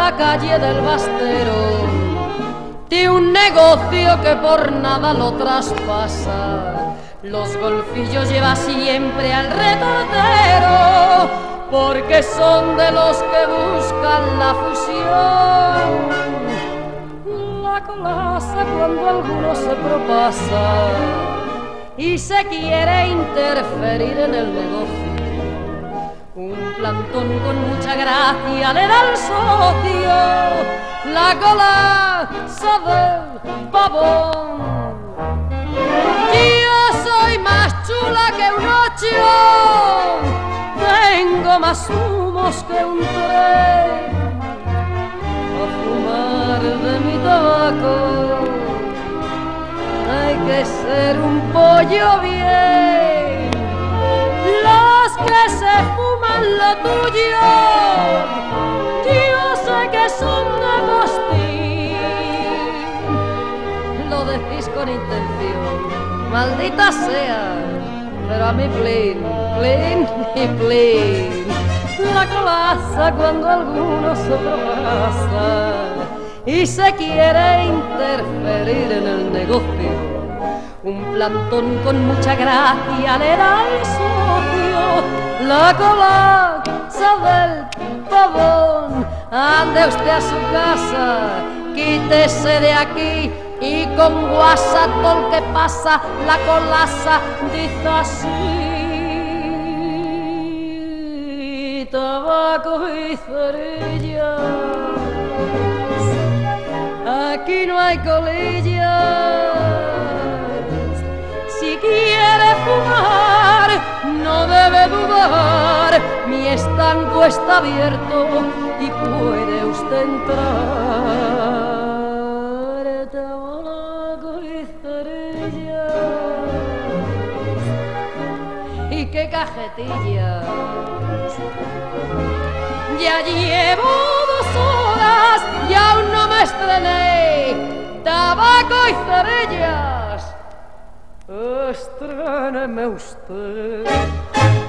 la calle del Bastero, de un negocio que por nada lo traspasa. Los golfillos lleva siempre al retortero, porque son de los que buscan la fusión. La colasa cuando alguno se propasa y se quiere interferir en el negocio. Un plantón con mucha gracia le da al socio la colasa del pavón. Yo soy más chula que un 8, tengo más humos que un tren. A fumar de mi tabaco hay que ser un pollo bien. Los que se fuman lo tuyo, yo sé que son de postín. Lo decís con intención, maldita sea, pero a mí plin, plin y plin. La colasa cuando alguno se propasa y se quiere interferir en el negocio. Un plantón con mucha gracia le da al socio la colasa del pavón. Ande usted a su casa, quítese de aquí y con guasa todo el que pasa la colasa dice así: tabaco y cerillas, aquí no hay colillas. Si quiere fumar, no debe dudar, mi estanco está abierto y puede usted entrar. Tabaco y cerillas, y qué cajetillas. Ya llevo 2 horas y aún no me estrené. Tabaco y cerillas, estréneme usted.